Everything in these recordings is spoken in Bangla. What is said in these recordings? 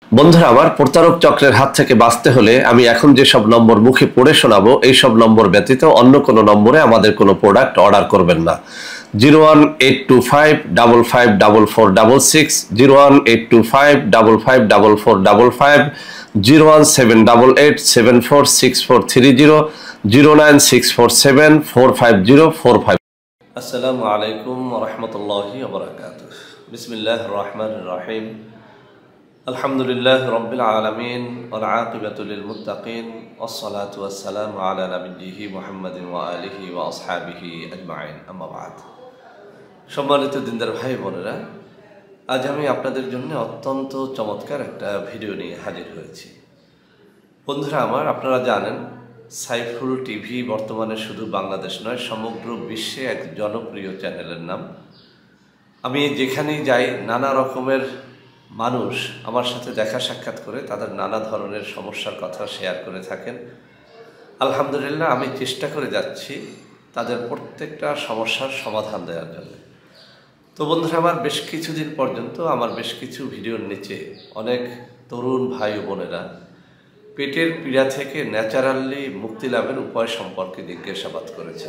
বন্ধুরা আমার, প্রতারক চক্রের হাত থেকে বাঁচতে হলে আমি এখন যে সব নম্বর মুখে পড়ে শোনাবো এই সব নম্বর ব্যতীত অন্য কোনো নম্বরে আমাদের কোনো প্রোডাক্ট অর্ডার করবেন না। 01825554466, 01825554455, 01788746430, 09647450450। আসসালামু আলাইকুম ওয়া রাহমাতুল্লাহি ওয়া বারাকাতুহু। বিসমিল্লাহির রহমানির রহিম। আলহামদুলিল্লাহ রাব্বিল আলামিন ওয়াল আকিবাতু লিল মুত্তাকিন ওয়াসসালাতু ওয়াসসালামু আলা নাবিয়্যিহি মুহাম্মাদিন ওয়া আলিহি ওয়া আসহাবিহি আজমাইন, আম্মা বাদ। সম্মানিত দিনদার ভাই বোনেরা, আজ আমি আপনাদের জন্য অত্যন্ত চমৎকার একটা ভিডিও নিয়ে হাজির হয়েছি। বন্ধুরা আমার, আপনারা জানেন সাইফুল টিভি বর্তমানে শুধু বাংলাদেশ নয়, সমগ্র বিশ্বে এক জনপ্রিয় চ্যানেলের নাম। আমি যেখানেই যাই নানা রকমের মানুষ আমার সাথে দেখা সাক্ষাৎ করে তাদের নানা ধরনের সমস্যার কথা শেয়ার করে থাকেন। আলহামদুলিল্লাহ, আমি চেষ্টা করে যাচ্ছি তাদের প্রত্যেকটা সমস্যার সমাধান দেওয়ার জন্য। তো বন্ধুরা আমার, বেশ কিছুদিন পর্যন্ত আমার বেশ কিছু ভিডিওর নিচে অনেক তরুণ ভাই ও বোনেরা পেটের পীড়া থেকে ন্যাচারালি মুক্তি লাভের উপায় সম্পর্কে জিজ্ঞাসাবাদ করেছেন।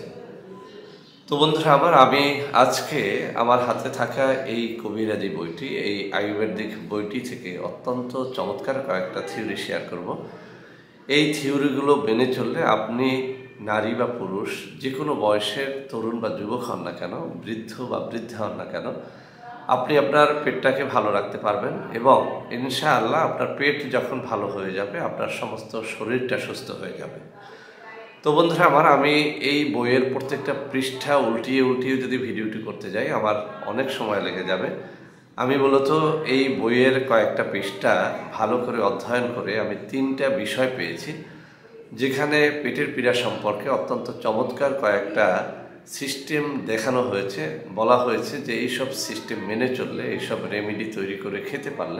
তো বন্ধুরা আমার, আমি আজকে আমার হাতে থাকা এই কবিরাজি বইটি, এই আয়ুর্বেদিক বইটি থেকে অত্যন্ত চমৎকার কয়েকটা থিওরি শেয়ার করব। এই থিওরিগুলো মেনে চললে আপনি নারী বা পুরুষ যে কোনো বয়সের তরুণ বা যুবক হন না কেন, বৃদ্ধ বা বৃদ্ধা হন না কেন, আপনি আপনার পেটটাকে ভালো রাখতে পারবেন এবং ইনশাআল্লাহ আপনার পেট যখন ভালো হয়ে যাবে আপনার সমস্ত শরীরটা সুস্থ হয়ে যাবে। তো বন্ধুরা আমার, আমি এই বইয়ের প্রত্যেকটা পৃষ্ঠা উল্টিয়ে উল্টিয়ে যদি ভিডিওটি করতে যাই আমার অনেক সময় লেগে যাবে। আমি মূলত এই বইয়ের কয়েকটা পৃষ্ঠা ভালো করে অধ্যয়ন করে আমি 3টা বিষয় পেয়েছি, যেখানে পেটের পীড়া সম্পর্কে অত্যন্ত চমৎকার কয়েকটা সিস্টেম দেখানো হয়েছে। বলা হয়েছে যে এইসব সিস্টেম মেনে চললে, এইসব রেমেডি তৈরি করে খেতে পারলে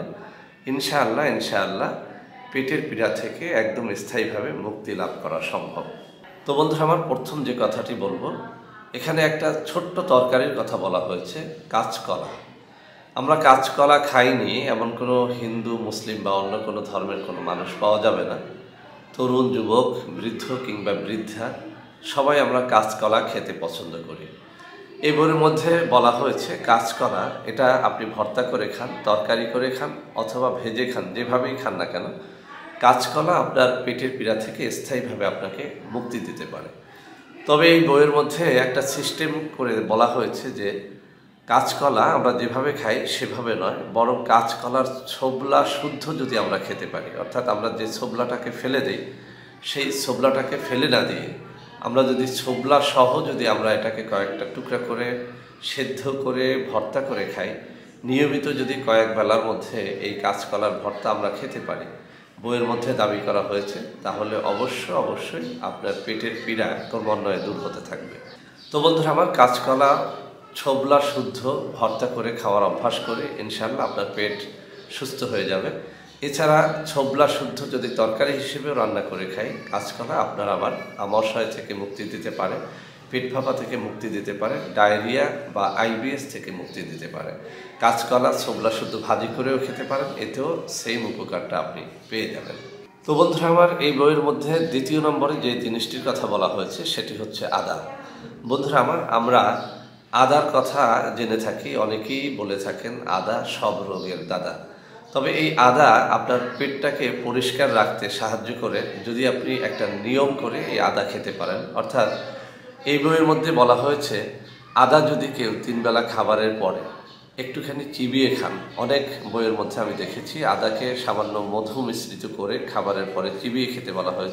ইনশাআল্লাহ পেটের পীড়া থেকে একদম স্থায়ীভাবে মুক্তি লাভ করা সম্ভব। তো বন্ধুরা আমার, প্রথম যে কথাটি বলবো, এখানে একটা ছোট্ট তরকারির কথা বলা হয়েছে, কাঁচকলা। আমরা কাঁচকলা খাইনি এমন কোনো হিন্দু, মুসলিম বা অন্য কোনো ধর্মের কোনো মানুষ পাওয়া যাবে না। তরুণ, যুবক, বৃদ্ধ কিংবা বৃদ্ধা সবাই আমরা কাঁচকলা খেতে পছন্দ করি। এই বইয়ের মধ্যে বলা হয়েছে কাঁচকলা এটা আপনি ভর্তা করে খান, তরকারি করে খান অথবা ভেজে খান, যেভাবেই খান না কেন, কাঁচকলা আপনার পেটের পীড়া থেকে স্থায়ীভাবে আপনাকে মুক্তি দিতে পারে। তবে এই বইয়ের মধ্যে একটা সিস্টেম করে বলা হয়েছে যে কাঁচকলা আমরা যেভাবে খাই সেভাবে নয়, বরং কাঁচকলার ছোবলা শুদ্ধ যদি আমরা খেতে পারি, অর্থাৎ আমরা যে ছোবলাটাকে ফেলে দিই সেই ছোবলাটাকে ফেলে না দিয়ে আমরা যদি ছোবলা সহ যদি আমরা এটাকে কয়েকটা টুকরা করে সেদ্ধ করে ভর্তা করে খাই, নিয়মিত যদি কয়েক বেলার মধ্যে এই কাঁচকলার ভর্তা আমরা খেতে পারি, বইয়ের মধ্যে দাবি করা হয়েছে, তাহলে অবশ্যই আপনার পেটের পীড়া ক্রমান্বয়ে দূর হতে থাকবে। তো বন্ধুরা আমার, কাঁচকলা ছোবলা শুদ্ধ ভর্তা করে খাওয়ার অভ্যাস করে ইনশাআল্লাহ আপনার পেট সুস্থ হয়ে যাবে। এছাড়া ছোবলা শুদ্ধ যদি তরকারি হিসেবেও রান্না করে খাই, কাঁচকলা আপনার আবার আমাশয় থেকে মুক্তি দিতে পারে, পেট ফাঁপা থেকে মুক্তি দিতে পারে, ডায়রিয়া বা IBS থেকে মুক্তি দিতে পারে। কাঁচকলা ছোবলা শুদ্ধ ভাজি করেও খেতে পারেন, এতেও সেম উপকারটা আপনি পেয়ে যাবেন। তো বন্ধুরা আমার, এই বইয়ের মধ্যে 2 নম্বরে যে জিনিসটির কথা বলা হয়েছে সেটি হচ্ছে আদা। বন্ধুরা আমার, আমরা আদার কথা জেনে থাকি, অনেকেই বলে থাকেন আদা সব রোগের দাদা। তবে এই আদা আপনার পেটটাকে পরিষ্কার রাখতে সাহায্য করে যদি আপনি একটা নিয়ম করে এই আদা খেতে পারেন। অর্থাৎ এই বইয়ের মধ্যে বলা হয়েছে আদা যদি কেউ 3 বেলা খাবারের পরে একটুখানি চিবিয়ে খান, অনেক বইয়ের মধ্যে আমি দেখেছি আদাকে সামান্য মধু মিশ্রিত করে খাবারের পরে চিবিয়ে খেতে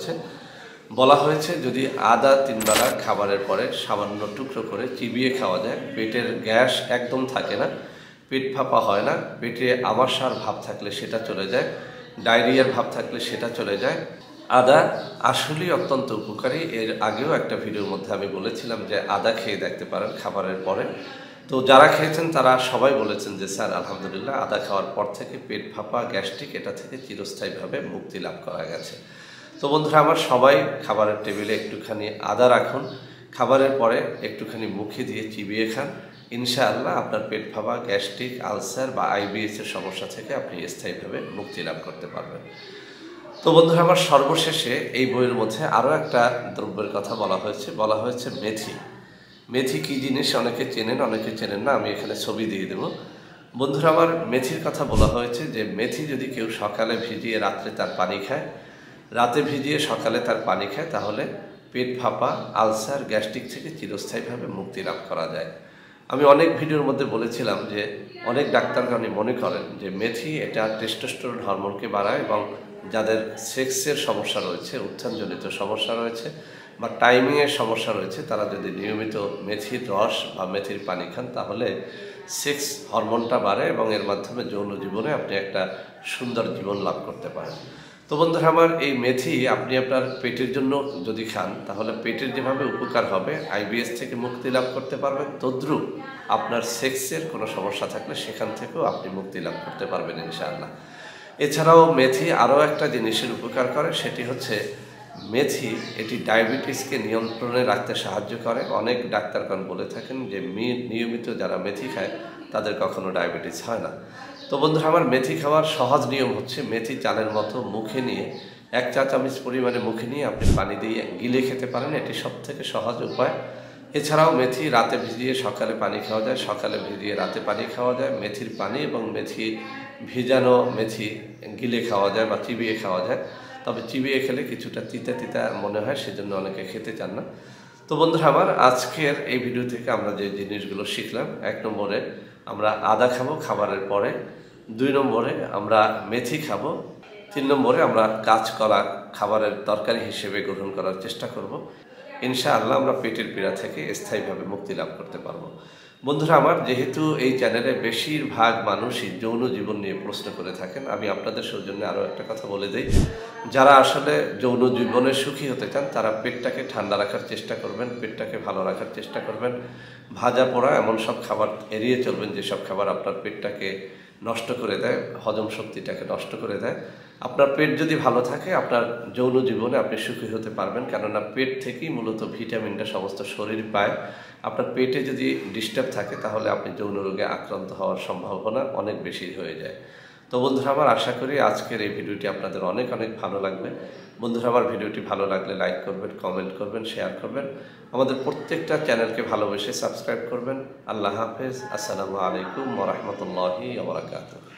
বলা হয়েছে যদি আদা 3 বেলা খাবারের পরে সামান্য টুকরো করে চিবিয়ে খাওয়া যায়, পেটের গ্যাস একদম থাকে না, পেট ফাঁপা হয় না, পেটে আমাশার ভাব থাকলে সেটা চলে যায়, ডায়রিয়ার ভাব থাকলে সেটা চলে যায়। আদা আসলেই অত্যন্ত উপকারী। এর আগেও একটা ভিডিওর মধ্যে আমি বলেছিলাম যে আদা খেয়ে দেখতে পারেন খাবারের পরে। তো যারা খেয়েছেন তারা সবাই বলেছেন যে স্যার আলহামদুলিল্লাহ আদা খাওয়ার পর থেকে পেট ফাঁপা, গ্যাস্ট্রিক এটা থেকে চিরস্থায়ীভাবে মুক্তি লাভ করা গেছে। তো বন্ধুরা আমার, সবাই খাবারের টেবিলে একটুখানি আদা রাখুন, খাবারের পরে একটুখানি মুখে দিয়ে চিবিয়ে খান, ইনশাআল্লাহ আপনার পেট ফাঁপা, গ্যাস্ট্রিক, আলসার বা আইবিএস এর সমস্যা থেকে আপনি স্থায়ীভাবে মুক্তি লাভ করতে পারবেন। তো বন্ধুরা, আমার সর্বশেষে এই বইয়ের মধ্যে আরও একটা দ্রব্যের কথা বলা হয়েছে মেথি। মেথি কী জিনিস অনেকে চেনেন, অনেকে চেনেন না, আমি এখানে ছবি দিয়ে দেব। বন্ধুরা আমার, মেথির কথা বলা হয়েছে যে মেথি যদি কেউ সকালে ভিজিয়ে রাত্রে তার পানি খায়, রাতে ভিজিয়ে সকালে তার পানি খায়, তাহলে পেট ফাঁপা, আলসার, গ্যাস্ট্রিক থেকে চিরস্থায়ীভাবে মুক্তি লাভ করা যায়। আমি অনেক ভিডিওর মধ্যে বলেছিলাম যে অনেক ডাক্তারগণই মনে করেন যে মেথি এটা টেস্টোস্টেরন হরমোনকে বাড়ায় এবং যাদের সেক্সের সমস্যা রয়েছে, উত্থানজনিত সমস্যা রয়েছে বা টাইমিংয়ের সমস্যা রয়েছে, তারা যদি নিয়মিত মেথির রস বা মেথির পানি খান তাহলে সেক্স হরমোনটা বাড়ে এবং এর মাধ্যমে যৌন জীবনে আপনি একটা সুন্দর জীবন লাভ করতে পারেন। তো বন্ধুরা আমার, এই মেথি আপনি আপনার পেটের জন্য যদি খান তাহলে পেটের যেভাবে উপকার হবে, আইবিএস থেকে মুক্তি লাভ করতে পারবেন, তদ্রুপ আপনার সেক্সের কোনো সমস্যা থাকলে সেখান থেকেও আপনি মুক্তি লাভ করতে পারবেন ইনশাআল্লাহ। এছাড়াও মেথি আরও একটা জিনিসের উপকার করে, সেটি হচ্ছে মেথি এটি ডায়াবেটিসকে নিয়ন্ত্রণে রাখতে সাহায্য করে। অনেক ডাক্তারগণ বলে থাকেন যে নিয়মিত যারা মেথি খায় তাদের কখনো ডায়াবেটিস হয় না। তো বন্ধুরা আমার, মেথি খাওয়ার সহজ নিয়ম হচ্ছে মেথি চালের মতো মুখে নিয়ে 1 চা চামচ পরিমাণে মুখে নিয়ে আপনি পানি দিয়ে গিলে খেতে পারেন, এটি সবথেকে সহজ উপায়। এছাড়াও মেথি রাতে ভিজিয়ে সকালে পানি খাওয়া যায়, সকালে ভিজিয়ে রাতে পানি খাওয়া যায়। মেথির পানি এবং মেথি ভিজানো মেথি গিলে খাওয়া যায় বা চিবিয়ে খাওয়া যায়, তবে চিবিয়ে খেলে কিছুটা তিতা তিতা মনে হয়, সেজন্য অনেকে খেতে চান না। তো বন্ধুরা আমার, আজকের এই ভিডিও থেকে আমরা যে জিনিসগুলো শিখলাম, 1 নম্বরে আমরা আদা খাবো খাবারের পরে, 2 নম্বরে আমরা মেথি খাবো, 3 নম্বরে আমরা কাঁচকলা খাবারের তরকারি হিসেবে গ্রহণ করার চেষ্টা করব। ইনশাআল্লাহ আমরা পেটের পীড়া থেকে স্থায়ীভাবে মুক্তি লাভ করতে পারবো। বন্ধুরা আমার, যেহেতু এই চ্যানেলে বেশিরভাগ মানুষই যৌন জীবন নিয়ে প্রশ্ন করে থাকেন, আমি আপনাদের সৌজন্যে আরও একটা কথা বলে দিই। যারা আসলে যৌন জীবনে সুখী হতে চান তারা পেটটাকে ঠান্ডা রাখার চেষ্টা করবেন, পেটটাকে ভালো রাখার চেষ্টা করবেন। ভাজা পোড়া এমন সব খাবার এড়িয়ে চলবেন যেসব খাবার আপনার পেটটাকে নষ্ট করে দেয়, হজম শক্তিটাকে নষ্ট করে দেয়। আপনার পেট যদি ভালো থাকে আপনার যৌন জীবনে আপনি সুখী হতে পারবেন, কেননা পেট থেকেই মূলত ভিটামিনটা সমস্ত শরীর পায়। আপনার পেটে যদি ডিস্টার্ব থাকে তাহলে আপনি যৌন রোগে আক্রান্ত হওয়ার সম্ভাবনা অনেক বেশি হয়ে যায়। তো বন্ধুরা আমার, আশা করি আজকের এই ভিডিওটি আপনাদের অনেক অনেক ভালো লাগবে। বন্ধুরা আমার, ভিডিওটি ভালো লাগলে লাইক করবেন, কমেন্ট করবেন, শেয়ার করবেন। আমাদের প্রত্যেকটা চ্যানেলকে ভালোবেসে সাবস্ক্রাইব করবেন। আল্লাহ হাফেজ। আসসালামু আলাইকুম ওয়া রাহমাতুল্লাহি ওয়া বারাকাতুহু।